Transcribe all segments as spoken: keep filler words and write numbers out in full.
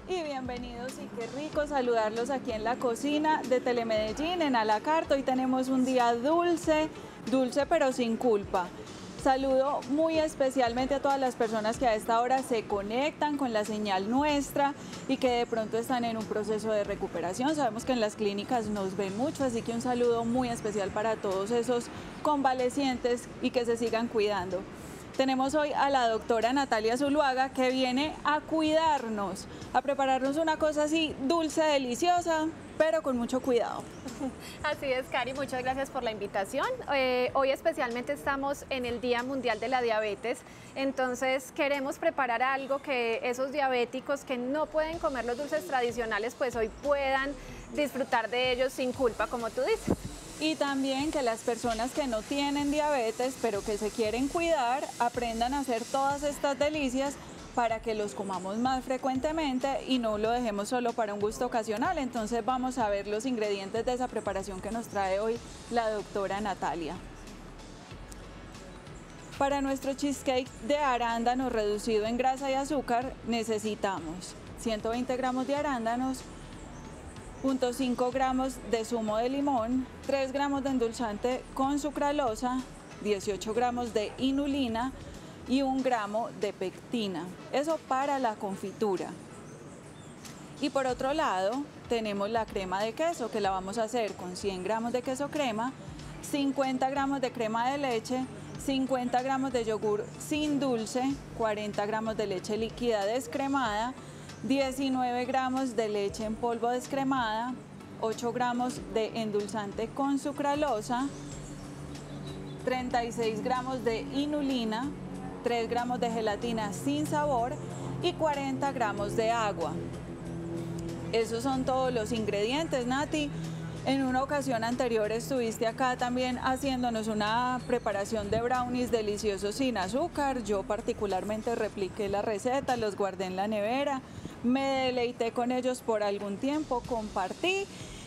Y bienvenidos y qué rico saludarlos aquí en la cocina de Telemedellín, en A la Carta. Hoy tenemos un día dulce, dulce pero sin culpa. Saludo muy especialmente a todas las personas que a esta hora se conectan con la señal nuestra y que de pronto están en un proceso de recuperación. Sabemos que en las clínicas nos ven mucho, así que un saludo muy especial para todos esos convalecientes y que se sigan cuidando. Tenemos hoy a la doctora Natalia Zuluaga, que viene a cuidarnos, a prepararnos una cosa así dulce, deliciosa, pero con mucho cuidado. Así es, Cari, muchas gracias por la invitación. Eh, hoy especialmente estamos en el Día Mundial de la Diabetes, entonces queremos preparar algo que esos diabéticos que no pueden comer los dulces tradicionales, pues hoy puedan disfrutar de ellos sin culpa, como tú dices. Y también que las personas que no tienen diabetes, pero que se quieren cuidar, aprendan a hacer todas estas delicias para que los comamos más frecuentemente y no lo dejemos solo para un gusto ocasional. Entonces vamos a ver los ingredientes de esa preparación que nos trae hoy la doctora Natalia. Para nuestro cheesecake de arándanos reducido en grasa y azúcar necesitamos ciento veinte gramos de arándanos, cero punto cinco gramos de zumo de limón, tres gramos de endulzante con sucralosa, dieciocho gramos de inulina y un gramo de pectina. Eso para la confitura. Y por otro lado tenemos la crema de queso, que la vamos a hacer con cien gramos de queso crema, cincuenta gramos de crema de leche, cincuenta gramos de yogur sin dulce, cuarenta gramos de leche líquida descremada, diecinueve gramos de leche en polvo descremada, ocho gramos de endulzante con sucralosa, treinta y seis gramos de inulina, tres gramos de gelatina sin sabor y cuarenta gramos de agua. Esos son todos los ingredientes, Nati. En una ocasión anterior estuviste acá también haciéndonos una preparación de brownies deliciosos sin azúcar. Yo particularmente repliqué la receta, los guardé en la nevera, me deleité con ellos por algún tiempo, compartí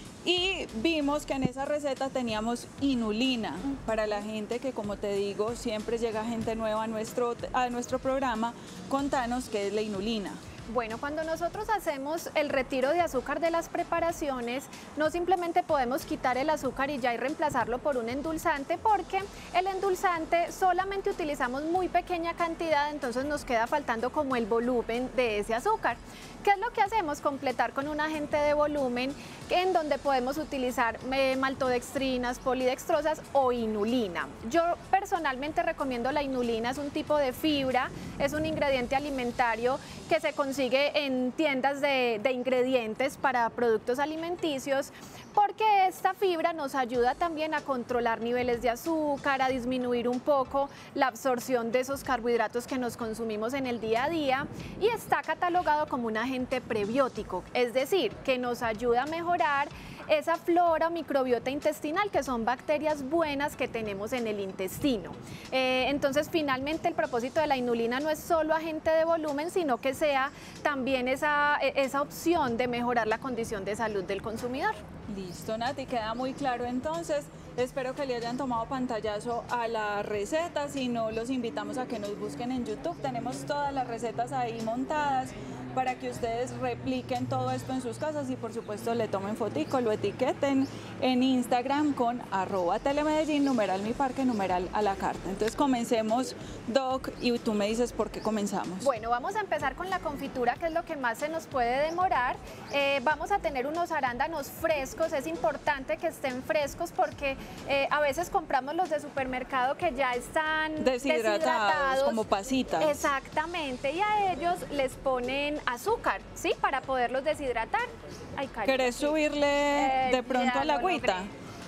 y vimos que en esa receta teníamos inulina. Para la gente que, como te digo, siempre llega gente nueva a nuestro, a nuestro programa, contanos qué es la inulina. Bueno, cuando nosotros hacemos el retiro de azúcar de las preparaciones, no simplemente podemos quitar el azúcar y ya y reemplazarlo por un endulzante, porque el endulzante solamente utilizamos muy pequeña cantidad, entonces nos queda faltando como el volumen de ese azúcar. ¿Qué es lo que hacemos? Completar con un agente de volumen en donde podemos utilizar eh, maltodextrinas, polidextrosas o inulina. Yo personalmente recomiendo la inulina, es un tipo de fibra, es un ingrediente alimentario que se consigue en tiendas de, de ingredientes para productos alimenticios, porque esta fibra nos ayuda también a controlar niveles de azúcar, a disminuir un poco la absorción de esos carbohidratos que nos consumimos en el día a día, y está catalogado como un agente prebiótico, es decir, que nos ayuda a mejorar esa flora o microbiota intestinal, que son bacterias buenas que tenemos en el intestino. Eh, entonces, finalmente, el propósito de la inulina no es solo agente de volumen, sino que sea también esa, esa opción de mejorar la condición de salud del consumidor. Listo, Nati, queda muy claro entonces. Espero que le hayan tomado pantallazo a la receta. Si no, los invitamos a que nos busquen en YouTube. Tenemos todas las recetas ahí montadas para que ustedes repliquen todo esto en sus casas y por supuesto le tomen fotico, lo etiqueten en Instagram con arroba telemedellín, numeral mi parque, numeral a la carta. Entonces comencemos, Doc, y tú me dices por qué comenzamos. Bueno, vamos a empezar con la confitura, que es lo que más se nos puede demorar. Eh, vamos a tener unos arándanos frescos, es importante que estén frescos porque eh, a veces compramos los de supermercado que ya están deshidratados, deshidratados, como pasitas. Exactamente, y a ellos les ponen azúcar, ¿sí? Para poderlos deshidratar. Ay, Cari, ¿querés sí. subirle eh, de pronto a la agüita?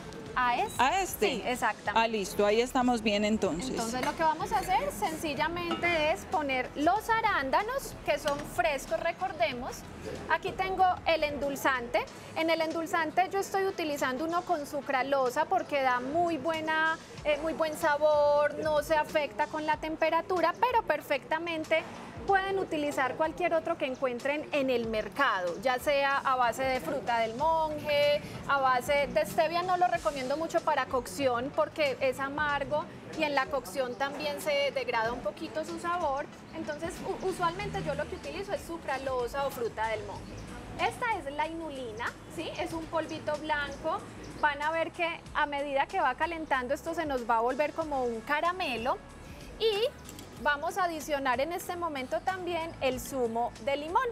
¿A este? ¿A este? Sí, exactamente. Ah, listo, ahí estamos bien entonces. Entonces lo que vamos a hacer sencillamente es poner los arándanos, que son frescos, recordemos. Aquí tengo el endulzante. En el endulzante yo estoy utilizando uno con sucralosa porque da muy, buena, eh, muy buen sabor, no se afecta con la temperatura, pero perfectamente pueden utilizar cualquier otro que encuentren en el mercado, ya sea a base de fruta del monje, a base de stevia. No lo recomiendo mucho para cocción porque es amargo y en la cocción también se degrada un poquito su sabor. Entonces, usualmente yo lo que utilizo es sucralosa o fruta del monje. Esta es la inulina, ¿sí? Es un polvito blanco. Van a ver que a medida que va calentando esto se nos va a volver como un caramelo y vamos a adicionar en este momento también el zumo de limón.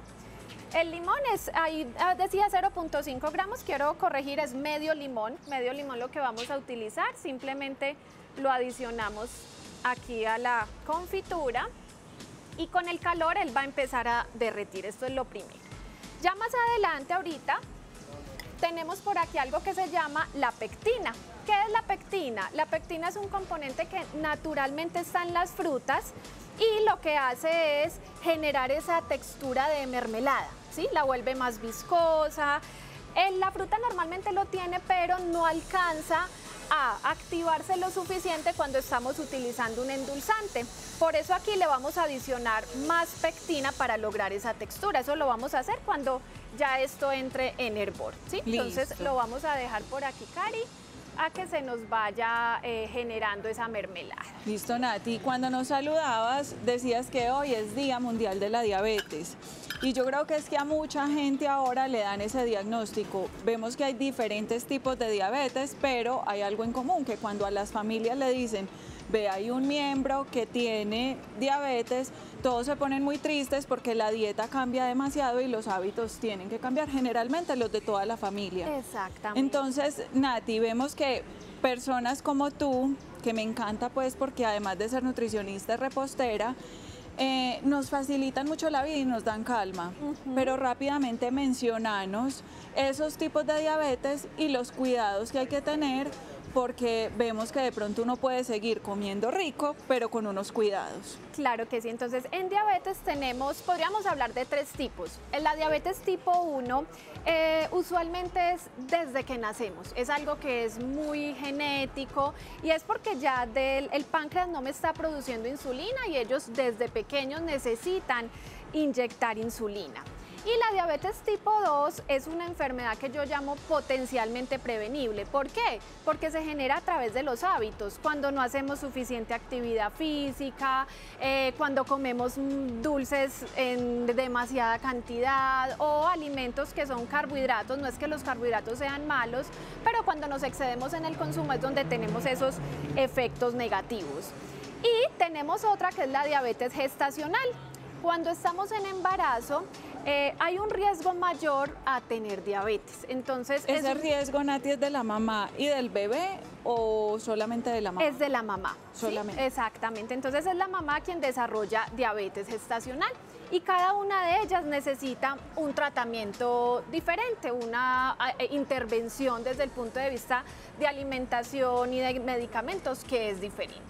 El limón es, ahí decía cero punto cinco gramos, quiero corregir, es medio limón, medio limón lo que vamos a utilizar. Simplemente lo adicionamos aquí a la confitura y con el calor él va a empezar a derretir, esto es lo primero. Ya más adelante ahorita tenemos por aquí algo que se llama la pectina. ¿Qué es la pectina? La pectina es un componente que naturalmente está en las frutas y lo que hace es generar esa textura de mermelada, ¿sí? La vuelve más viscosa. En la fruta normalmente lo tiene, pero no alcanza a activarse lo suficiente cuando estamos utilizando un endulzante. Por eso aquí le vamos a adicionar más pectina para lograr esa textura. Eso lo vamos a hacer cuando ya esto entre en hervor, ¿sí? Entonces lo vamos a dejar por aquí, Cari, a que se nos vaya eh, generando esa mermelada. Listo, Nati. Cuando nos saludabas decías que hoy es Día Mundial de la Diabetes. Y yo creo que es que a mucha gente ahora le dan ese diagnóstico. Vemos que hay diferentes tipos de diabetes, pero hay algo en común, que cuando a las familias le dicen, ve, hay un miembro que tiene diabetes, todos se ponen muy tristes porque la dieta cambia demasiado y los hábitos tienen que cambiar, generalmente los de toda la familia. Exactamente. Entonces, Nati, vemos que personas como tú, que me encanta pues porque además de ser nutricionista, es repostera, Eh, nos facilitan mucho la vida y nos dan calma, uh-huh. Pero rápidamente mencionanos esos tipos de diabetes y los cuidados que hay que tener, porque vemos que de pronto uno puede seguir comiendo rico, pero con unos cuidados. Claro que sí. Entonces, en diabetes tenemos, podríamos hablar de tres tipos. En la diabetes tipo uno, eh, usualmente es desde que nacemos. Es algo que es muy genético y es porque ya del, el páncreas no me está produciendo insulina y ellos desde pequeños necesitan inyectar insulina. Y la diabetes tipo dos es una enfermedad que yo llamo potencialmente prevenible. ¿Por qué? Porque se genera a través de los hábitos. Cuando no hacemos suficiente actividad física, eh, cuando comemos dulces en demasiada cantidad o alimentos que son carbohidratos. No es que los carbohidratos sean malos, pero cuando nos excedemos en el consumo es donde tenemos esos efectos negativos. Y tenemos otra que es la diabetes gestacional. Cuando estamos en embarazo, eh, hay un riesgo mayor a tener diabetes. Entonces, ¿Ese es un... riesgo, Nati, es de la mamá y del bebé o solamente de la mamá? Es de la mamá. Solamente. ¿Sí? Exactamente. Entonces es la mamá quien desarrolla diabetes gestacional y cada una de ellas necesita un tratamiento diferente, una eh, intervención desde el punto de vista de alimentación y de medicamentos que es diferente.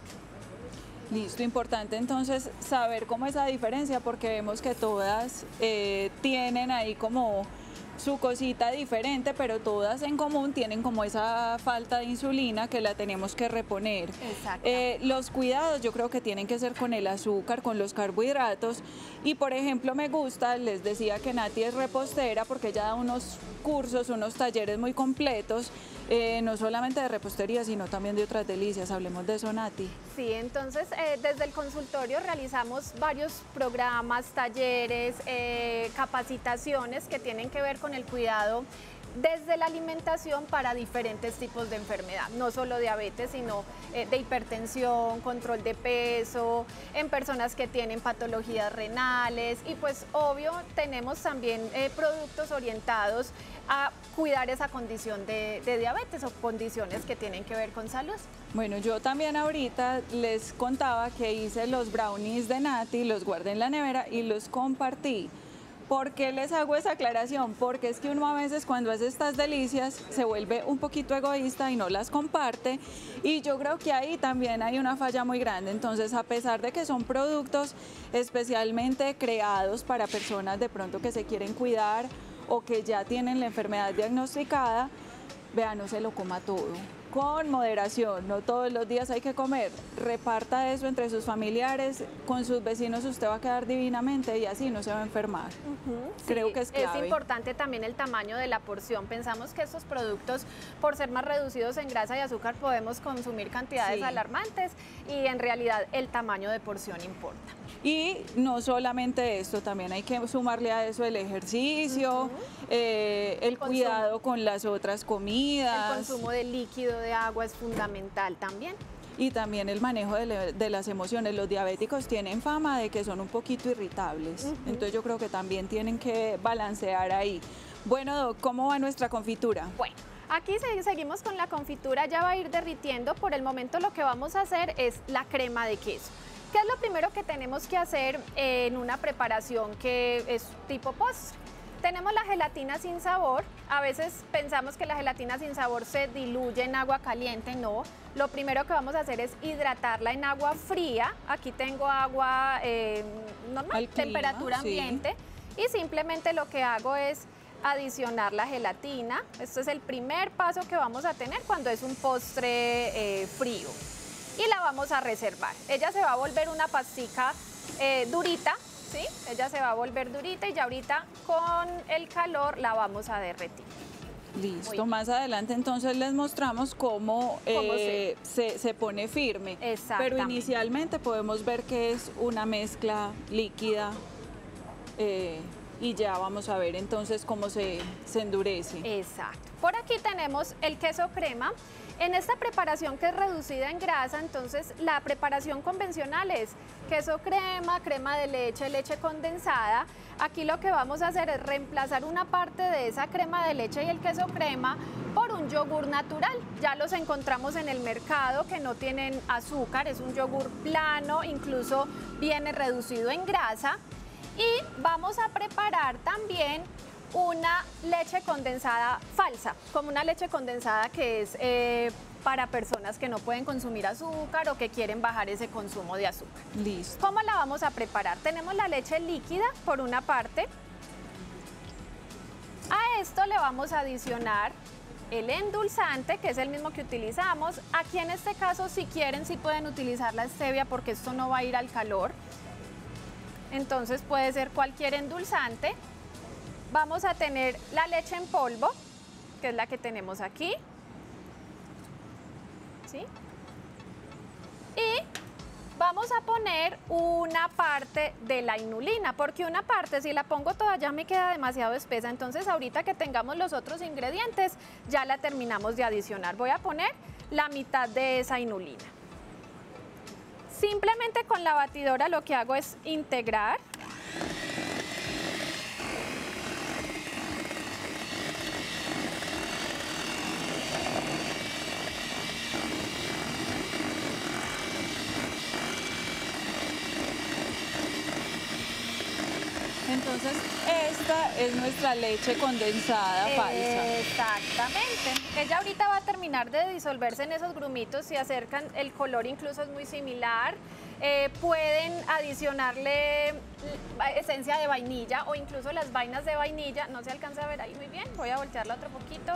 Listo, importante entonces saber cómo es esa diferencia, porque vemos que todas eh, tienen ahí como su cosita diferente, pero todas en común tienen como esa falta de insulina que la tenemos que reponer. Exacto. Eh, los cuidados yo creo que tienen que ser con el azúcar, con los carbohidratos. Y por ejemplo me gusta, les decía que Nati es repostera porque ella da unos cursos, unos talleres muy completos, eh, no solamente de repostería, sino también de otras delicias. Hablemos de eso, Nati. Sí, entonces eh, desde el consultorio realizamos varios programas, talleres, eh, capacitaciones que tienen que ver con el cuidado desde la alimentación para diferentes tipos de enfermedad, no solo diabetes, sino eh, de hipertensión, control de peso, en personas que tienen patologías renales y pues obvio tenemos también eh, productos orientados a cuidar esa condición de, de diabetes o condiciones que tienen que ver con salud. Bueno, yo también ahorita les contaba que hice los brownies de Nati, los guardé en la nevera y los compartí. ¿Por qué les hago esa aclaración? Porque es que uno a veces cuando hace estas delicias se vuelve un poquito egoísta y no las comparte, y yo creo que ahí también hay una falla muy grande. Entonces, a pesar de que son productos especialmente creados para personas de pronto que se quieren cuidar o que ya tienen la enfermedad diagnosticada, vea, no se lo coma todo. con moderación, no todos los días hay que comer. Reparta eso entre sus familiares, con sus vecinos usted va a quedar divinamente y así no se va a enfermar. Uh-huh. Creo sí, que es clave. Es importante también el tamaño de la porción. Pensamos que estos productos, por ser más reducidos en grasa y azúcar, podemos consumir cantidades sí. alarmantes y en realidad el tamaño de porción importa. Y no solamente esto, también hay que sumarle a eso el ejercicio, uh-huh. eh, el consumo. Cuidado con las otras comidas. El consumo de líquido, de agua es fundamental también. Y también el manejo de, le, de las emociones. Los diabéticos tienen fama de que son un poquito irritables, uh-huh. entonces yo creo que también tienen que balancear ahí. Bueno, Doc, ¿cómo va nuestra confitura? Bueno. Aquí seguimos con la confitura, ya va a ir derritiendo. Por el momento lo que vamos a hacer es la crema de queso. ¿Qué es lo primero que tenemos que hacer en una preparación que es tipo postre? Tenemos la gelatina sin sabor. A veces pensamos que la gelatina sin sabor se diluye en agua caliente, no. Lo primero que vamos a hacer es hidratarla en agua fría. Aquí tengo agua eh, normal, al clima, temperatura ambiente. Sí. Y simplemente lo que hago es adicionar la gelatina. Este es el primer paso que vamos a tener cuando es un postre eh, frío. Y la vamos a reservar. Ella se va a volver una pastica eh, durita, ¿sí? Ella se va a volver durita y ya ahorita con el calor la vamos a derretir. Listo, más adelante entonces les mostramos cómo, ¿Cómo eh, se, se pone firme. Exactamente. Pero inicialmente podemos ver que es una mezcla líquida eh, y ya vamos a ver entonces cómo se, se endurece. Exacto. Por aquí tenemos el queso crema. En esta preparación que es reducida en grasa, entonces la preparación convencional es queso crema, crema de leche, leche condensada. Aquí lo que vamos a hacer es reemplazar una parte de esa crema de leche y el queso crema por un yogur natural. Ya los encontramos en el mercado que no tienen azúcar, es un yogur plano, incluso viene reducido en grasa. Y vamos a preparar también una leche condensada falsa, como una leche condensada que es eh, para personas que no pueden consumir azúcar o que quieren bajar ese consumo de azúcar. Listo. ¿Cómo la vamos a preparar? Tenemos la leche líquida por una parte. A esto le vamos a adicionar el endulzante, que es el mismo que utilizamos. Aquí en este caso, si quieren, sí pueden utilizar la stevia porque esto no va a ir al calor. Entonces puede ser cualquier endulzante. Vamos a tener la leche en polvo, que es la que tenemos aquí. ¿Sí? Y vamos a poner una parte de la inulina, porque una parte, si la pongo toda, ya me queda demasiado espesa. Entonces, ahorita que tengamos los otros ingredientes, ya la terminamos de adicionar. Voy a poner la mitad de esa inulina. Simplemente con la batidora lo que hago es integrar. Entonces, esta es nuestra leche condensada falsa. Exactamente. Ella ahorita va a terminar de disolverse en esos grumitos, si acercan, el color incluso es muy similar. Eh, pueden adicionarle esencia de vainilla o incluso las vainas de vainilla. No se alcanza a ver ahí muy bien. Voy a voltearla otro poquito.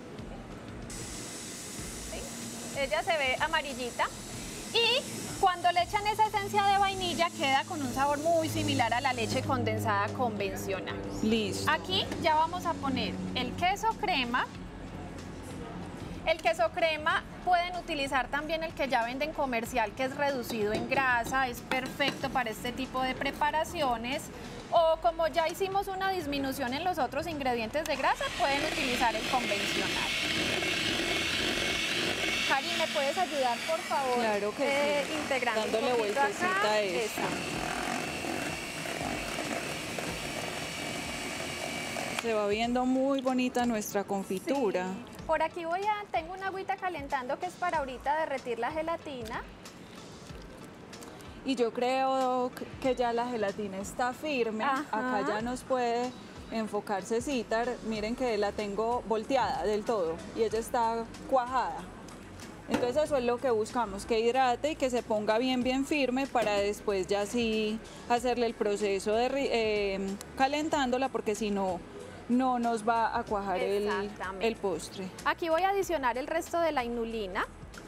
¿Sí? Ella se ve amarillita. Y cuando le echan esa esencia de vainilla queda con un sabor muy similar a la leche condensada convencional. Listo. Aquí ya vamos a poner el queso crema. El queso crema pueden utilizar también el que ya venden comercial, que es reducido en grasa, es perfecto para este tipo de preparaciones. O como ya hicimos una disminución en los otros ingredientes de grasa, pueden utilizar el convencional. Cari, ¿me puedes ayudar, por favor? Claro que eh, sí. Integrando dándole un poquito vueltecita acá. a esto. Se va viendo muy bonita nuestra confitura. Sí. Por aquí voy a, tengo una agüita calentando que es para ahorita derretir la gelatina. Y yo creo que ya la gelatina está firme. Ajá. Acá ya nos puede enfocarse Citar. Miren que la tengo volteada del todo y ella está cuajada. Entonces eso es lo que buscamos, que hidrate y que se ponga bien bien firme para después ya sí hacerle el proceso de eh, calentándola, porque si no no nos va a cuajar el, el postre. Aquí voy a adicionar el resto de la inulina.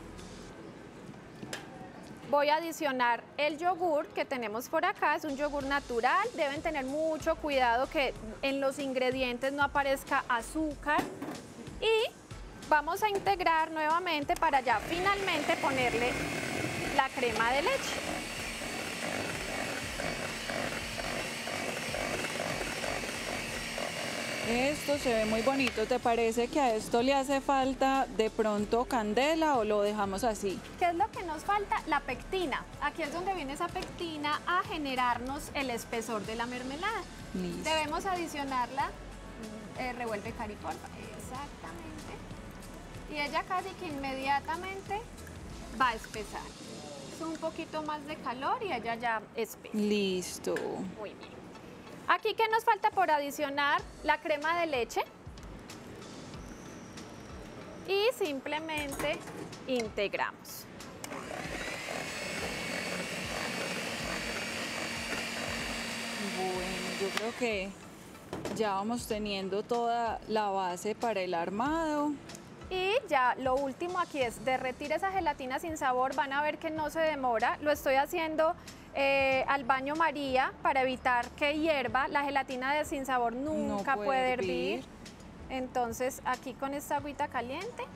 Voy a adicionar el yogur que tenemos por acá, es un yogur natural. Deben tener mucho cuidado que en los ingredientes no aparezca azúcar. Y vamos a integrar nuevamente para ya finalmente ponerle la crema de leche. Esto se ve muy bonito. ¿Te parece que a esto le hace falta de pronto candela o lo dejamos así? ¿Qué es lo que nos falta? La pectina. Aquí es donde viene esa pectina a generarnos el espesor de la mermelada. Listo. Debemos adicionarla. Eh, revuelve, Cari, porfa. Exactamente. Y ella casi que inmediatamente va a espesar. Es un poquito más de calor y ella ya espesa. Listo. Muy bien. Aquí, ¿qué nos falta por adicionar? La crema de leche. Y simplemente integramos. Bueno, yo creo que ya vamos teniendo toda la base para el armado. Y ya lo último aquí es derretir esa gelatina sin sabor. Van a ver que no se demora. Lo estoy haciendo eh, al baño María para evitar que hierva. La gelatina de sin sabor nunca no puede, puede hervir. hervir. Entonces aquí con esta agüita caliente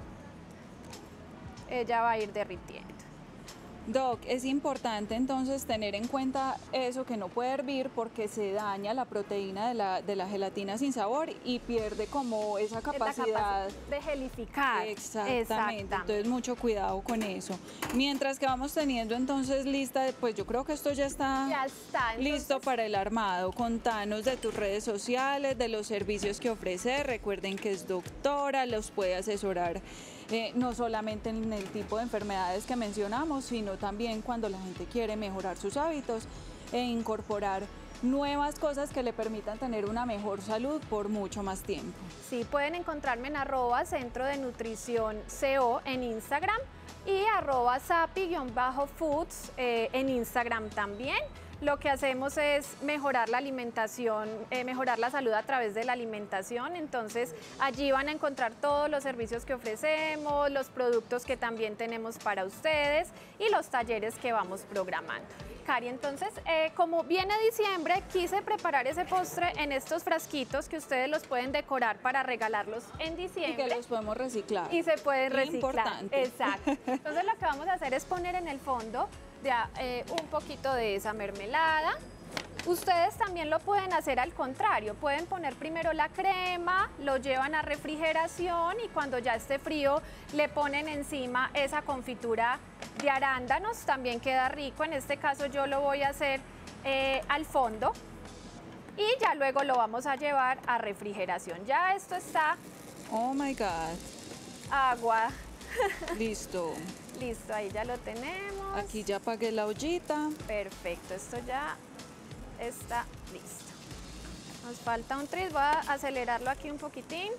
ella va a ir derritiendo. Doc, es importante entonces tener en cuenta eso, que no puede hervir porque se daña la proteína de la, de la gelatina sin sabor y pierde como esa capacidad, la capacidad de gelificar. Exactamente. Exactamente, entonces mucho cuidado con eso. Mientras que vamos teniendo entonces lista, pues yo creo que esto ya está, ya está entonces listo para el armado. Contanos de tus redes sociales, de los servicios que ofrece. Recuerden que es doctora, los puede asesorar Eh, no solamente en el tipo de enfermedades que mencionamos, sino también cuando la gente quiere mejorar sus hábitos e incorporar nuevas cosas que le permitan tener una mejor salud por mucho más tiempo. Sí, pueden encontrarme en arroba Centro de Nutrición C O en Instagram y arroba sapi-foods eh, en Instagram también. Lo que hacemos es mejorar la alimentación, eh, mejorar la salud a través de la alimentación. Entonces allí van a encontrar todos los servicios que ofrecemos, los productos que también tenemos para ustedes y los talleres que vamos programando. Cari, entonces, eh, como viene diciembre, quise preparar ese postre en estos frasquitos que ustedes los pueden decorar para regalarlos en diciembre. Y que los podemos reciclar. Y se pueden reciclar. Importante. Exacto. Entonces lo que vamos a hacer es poner en el fondo ya, eh, un poquito de esa mermelada. Ustedes también lo pueden hacer al contrario, pueden poner primero la crema, lo llevan a refrigeración y cuando ya esté frío le ponen encima esa confitura de arándanos, también queda rico. En este caso yo lo voy a hacer eh, al fondo y ya luego lo vamos a llevar a refrigeración. Ya esto está... Oh my God. Agua. Listo. Listo, ahí ya lo tenemos. Aquí ya apagué la ollita. Perfecto, esto ya está listo. Nos falta un tris, voy a acelerarlo aquí un poquitín.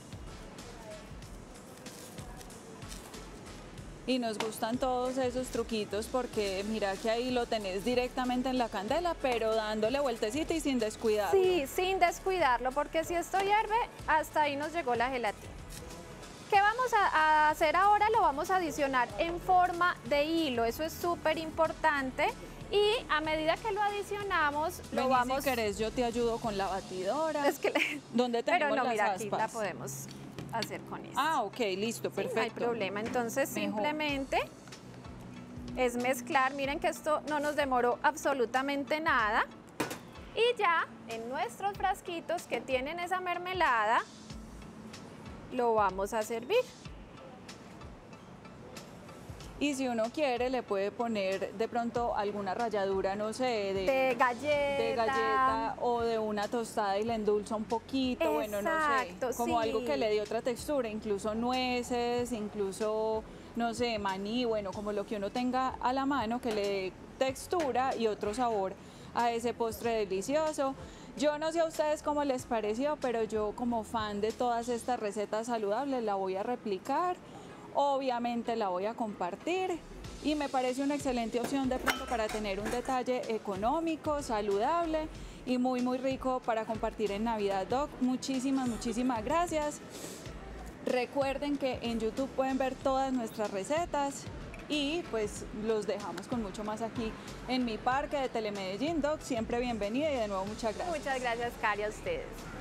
Y nos gustan todos esos truquitos porque mira que ahí lo tenés directamente en la candela, pero dándole vueltecita y sin descuidarlo. Sí, sin descuidarlo, porque si esto hierve, hasta ahí nos llegó la gelatina. ¿Qué vamos a, a hacer ahora? Lo vamos a adicionar en forma de hilo, eso es súper importante. Y a medida que lo adicionamos, Vení, lo vamos... si querés, yo te ayudo con la batidora. Es que le... ¿Dónde tenemos Pero no, las mira, aspas? aquí la podemos hacer con esto. Ah, ok, listo, perfecto. Sí, no hay problema, entonces Mejor. Simplemente es mezclar. Miren que esto no nos demoró absolutamente nada. Y ya en nuestros frasquitos que tienen esa mermelada, lo vamos a servir. Y si uno quiere, le puede poner de pronto alguna ralladura, no sé, de, de galleta. de galleta o de una tostada y le endulza un poquito, Exacto, bueno, no sé, como sí. algo que le dé otra textura, incluso nueces, incluso, no sé, maní, bueno, como lo que uno tenga a la mano que le dé textura y otro sabor a ese postre delicioso. Yo no sé a ustedes cómo les pareció, pero yo como fan de todas estas recetas saludables la voy a replicar. obviamente la voy a compartir y me parece una excelente opción de pronto para tener un detalle económico, saludable y muy muy rico para compartir en Navidad, Doc. Muchísimas, muchísimas gracias. Recuerden que en YouTube pueden ver todas nuestras recetas y pues los dejamos con mucho más aquí en mi parque de Telemedellín, Doc. Siempre bienvenida y de nuevo muchas gracias. Muchas gracias, Cari, a ustedes.